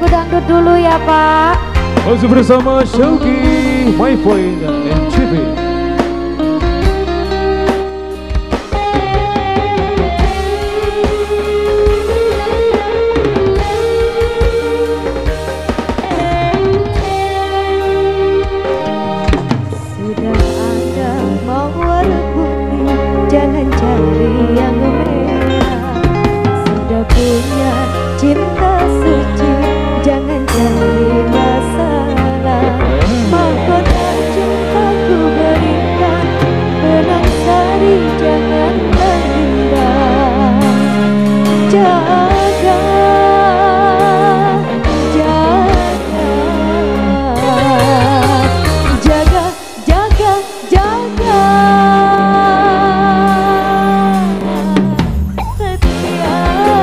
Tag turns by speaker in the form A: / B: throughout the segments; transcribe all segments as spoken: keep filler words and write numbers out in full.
A: lagu dangdut dulu ya Pak.
B: Masih bersama Shogi, My Point, dan M C B.
A: Sudah ada mawar putih, jangan cari yang merah. Sudah punya cinta suci, jangan cari masalah. Mahkota cintaku berikan, benang sari jangan terindah. Jaga, jaga, jaga, jaga, jaga setia.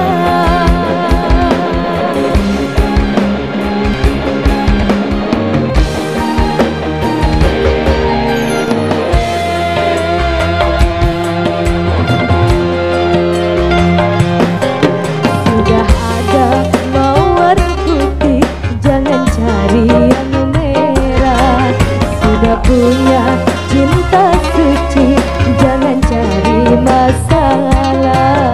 A: Sudah ada mawar putih, jangan cari yang merah. Sudah punya cinta suci, jangan cari masalah.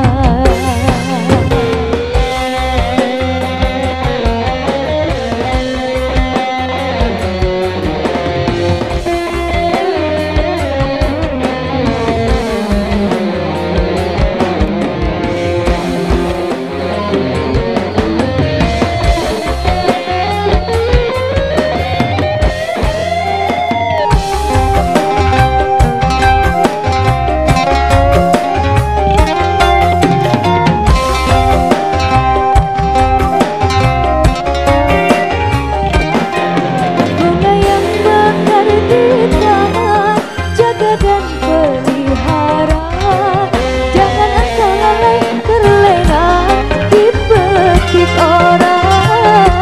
A: Bunga yang mekar di taman, jaga dan pelihara. Jangan engkau lalai terlena dipetik orang.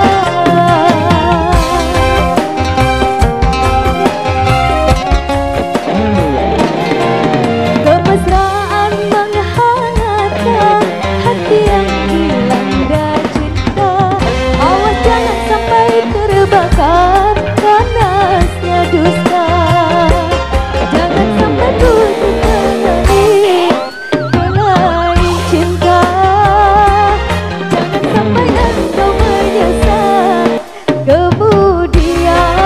A: Kemesraan menghangatkan hati yang dilanda cinta. Awas jangan sampai terbakar panasnya dusta. Jangan sampai putus menari belain cinta. Jangan sampai engkau menyesal kemudian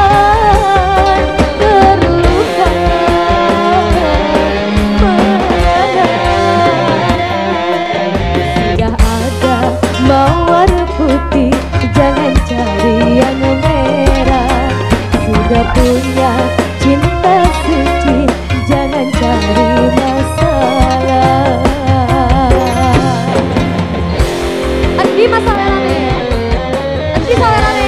A: terluka merana. Sudah ada mawar putih, jangan cari yang merah. Sudah punya cinta suci, jangan cari masalah. Andi masalah rame, Andi salah rame.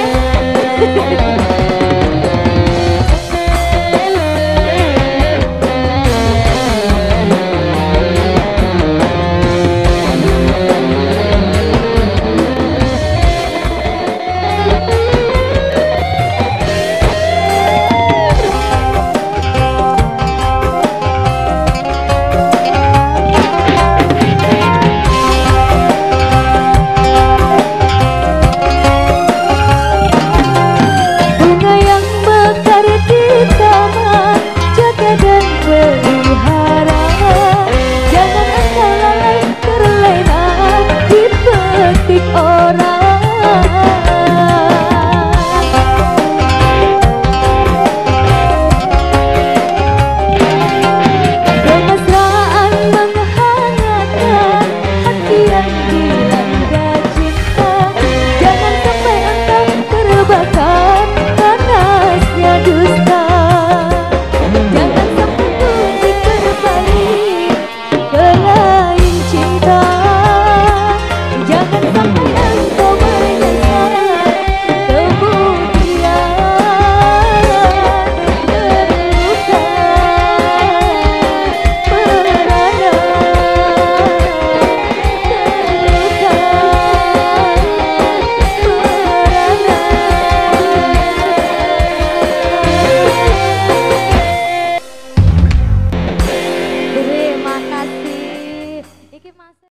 A: Bunga yang mekar di taman, jaga dan pelihara. Jangan engkau lalai terlena dipetik orang. Kemesraan menghangatkan hati yang dilanda cinta. Jangan sampai engkau terbakar panasnya dusta. Jangan sampai putih berbalik belain cinta. Jangan sampai engkau menyesal kemudian terluka merana. Terima kasih. Iki Mas